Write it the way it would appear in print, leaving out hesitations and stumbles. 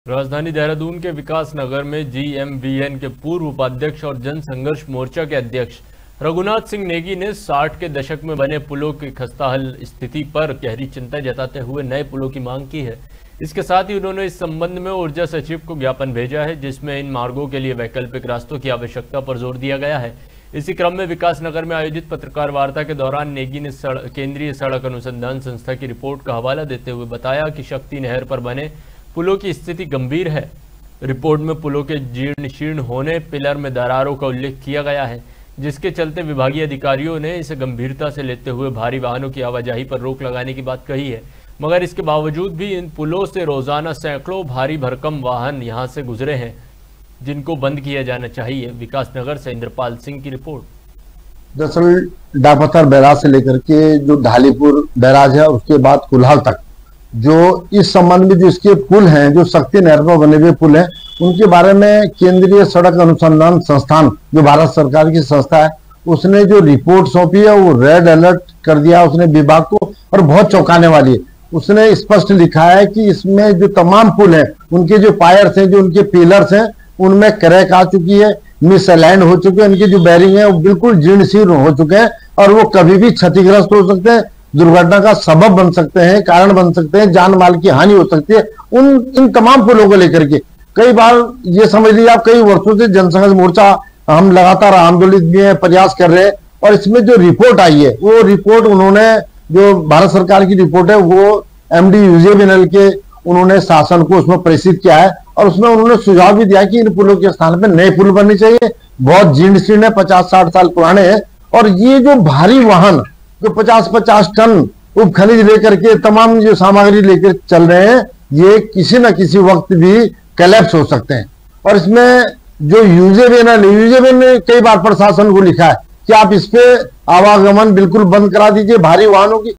राजधानी देहरादून के विकास नगर में जीएमवीएन के पूर्व उपाध्यक्ष और जन संघर्ष मोर्चा के अध्यक्ष रघुनाथ सिंह नेगी ने 60 के दशक में बने पुलों की खस्ताहाल स्थिति पर गहरी चिंता जताते हुए नए पुलों की मांग की है। इसके साथ ही उन्होंने इस संबंध में ऊर्जा सचिव को ज्ञापन भेजा है, जिसमें इन मार्गों के लिए वैकल्पिक रास्तों की आवश्यकता पर जोर दिया गया है। इसी क्रम में विकास नगर में आयोजित पत्रकार वार्ता के दौरान नेगी ने केंद्रीय सड़क अनुसंधान संस्था की रिपोर्ट का हवाला देते हुए बताया कि शक्ति नहर पर बने पुलों की स्थिति गंभीर है। रिपोर्ट में पुलों के जीर्ण शीर्ण होने, पिलर में दरारों का उल्लेख किया गया है, जिसके चलते विभागीय अधिकारियों ने इसे गंभीरता से लेते हुए भारी वाहनों की आवाजाही पर रोक लगाने की बात कही है। मगर इसके बावजूद भी इन पुलों से रोजाना सैकड़ों भारी भरकम वाहन यहां से गुजरे हैं, जिनको बंद किया जाना चाहिए। विकास नगर से इंद्रपाल सिंह की रिपोर्ट। दरअसल डापथर बैराज से लेकर के जो ढालीपुर बैराज है, उसके बाद कुल्हाल तक जो इस संबंध में जो इसके पुल हैं, जो शक्ति नहर पर बने हुए पुल हैं, उनके बारे में केंद्रीय सड़क अनुसंधान संस्थान जो भारत सरकार की संस्था है, उसने जो रिपोर्ट सौंपी है वो रेड अलर्ट कर दिया उसने विभाग को, और बहुत चौंकाने वाली है। उसने स्पष्ट लिखा है कि इसमें जो तमाम पुल हैं, उनके जो पायर्स हैं, जो उनके पिलर्स हैं, उनमें क्रैक आ चुकी है, मिसअलाइंड हो चुके हैं, उनके जो बैरिंग है वो बिल्कुल जीर्ण शीर्ण हो चुके हैं और वो कभी भी क्षतिग्रस्त हो सकते हैं, दुर्घटना का सबब बन सकते हैं, कारण बन सकते हैं, जान माल की हानि हो सकती है। इन तमाम पुलों को लेकर के कई बार ये समझ लीजिए आप, कई वर्षों से जनसंघर्ष मोर्चा हम लगातार आंदोलित भी हैं, प्रयास कर रहे हैं, और इसमें जो रिपोर्ट आई है वो रिपोर्ट उन्होंने, जो भारत सरकार की रिपोर्ट है, वो एमडी यूजेबीएनएल के उन्होंने शासन को उसमें प्रेषित किया है, और उसमें उन्होंने सुझाव भी दिया कि इन पुलों के स्थान पर नए पुल बनने चाहिए। बहुत जीर्ण शीर्ण है, 50-60 साल पुराने हैं, और ये जो भारी वाहन जो 50-50 टन उप खनिज लेकर के तमाम जो सामग्री लेकर चल रहे हैं, ये किसी न किसी वक्त भी कोलैप्स हो सकते हैं। और इसमें जो यूजेबीएनएल ने कई बार प्रशासन को लिखा है कि आप इस पे आवागमन बिल्कुल बंद करा दीजिए भारी वाहनों की,